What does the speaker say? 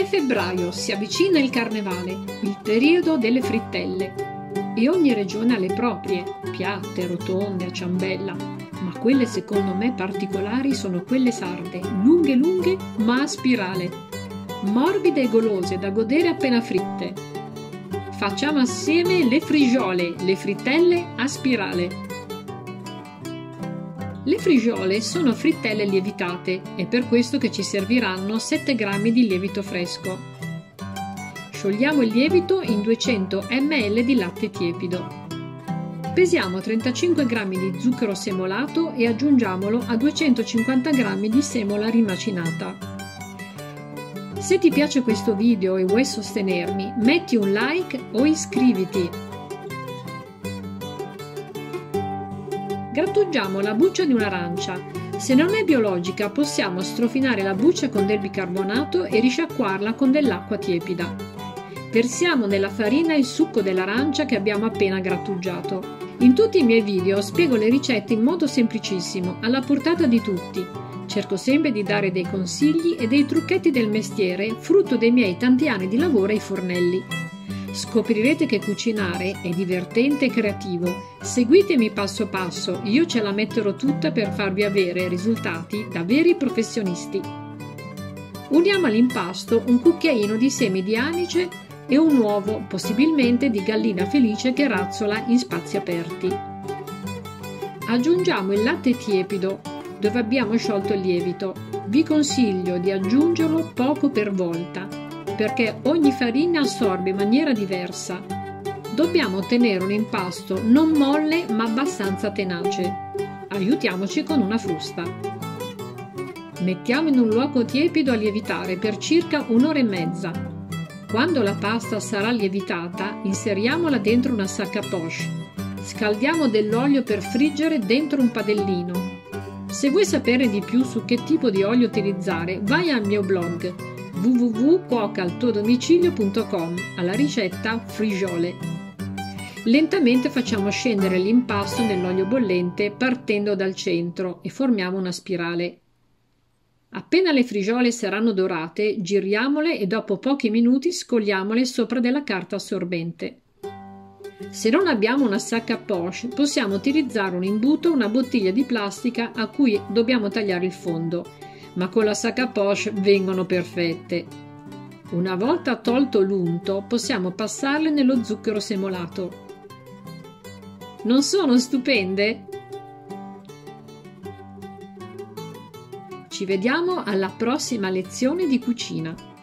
febbraio, si avvicina il carnevale, il periodo delle frittelle, e ogni regione ha le proprie, piatte, rotonde, a ciambella, ma quelle secondo me particolari sono quelle sarde, lunghe lunghe ma a spirale, morbide e golose da godere appena fritte. Facciamo assieme le frigiole, le frittelle a spirale. Le frigiole sono frittelle lievitate, è per questo che ci serviranno 7 g di lievito fresco. Sciogliamo il lievito in 200 ml di latte tiepido. Pesiamo 35 g di zucchero semolato e aggiungiamolo a 250 g di semola rimacinata. Se ti piace questo video e vuoi sostenermi, metti un like o iscriviti. Grattugiamo la buccia di un'arancia. Se non è biologica, possiamo strofinare la buccia con del bicarbonato e risciacquarla con dell'acqua tiepida. Versiamo nella farina il succo dell'arancia che abbiamo appena grattugiato. In tutti i miei video spiego le ricette in modo semplicissimo, alla portata di tutti. Cerco sempre di dare dei consigli e dei trucchetti del mestiere, frutto dei miei tanti anni di lavoro ai fornelli. Scoprirete che cucinare è divertente e creativo. Seguitemi passo passo, io ce la metterò tutta per farvi avere risultati da veri professionisti. Uniamo all'impasto un cucchiaino di semi di anice e un uovo, possibilmente di gallina felice che razzola in spazi aperti. Aggiungiamo il latte tiepido, dove abbiamo sciolto il lievito. Vi consiglio di aggiungerlo poco per volta, perché ogni farina assorbe in maniera diversa. Dobbiamo ottenere un impasto non molle ma abbastanza tenace. Aiutiamoci con una frusta. Mettiamo in un luogo tiepido a lievitare per circa un'ora e mezza. Quando la pasta sarà lievitata, inseriamola dentro una sacca poche. Scaldiamo dell'olio per friggere dentro un padellino. Se vuoi sapere di più su che tipo di olio utilizzare, vai al mio blog www.cuocaltuodomicilio.com alla ricetta frigiole. Lentamente facciamo scendere l'impasto nell'olio bollente partendo dal centro e formiamo una spirale. Appena le frigiole saranno dorate, giriamole e dopo pochi minuti scogliamole sopra della carta assorbente. Se non abbiamo una sacca poche, possiamo utilizzare un imbuto o una bottiglia di plastica a cui dobbiamo tagliare il fondo, ma con la sacca poche vengono perfette. Una volta tolto l'unto, possiamo passarle nello zucchero semolato. Non sono stupende? Ci vediamo alla prossima lezione di cucina.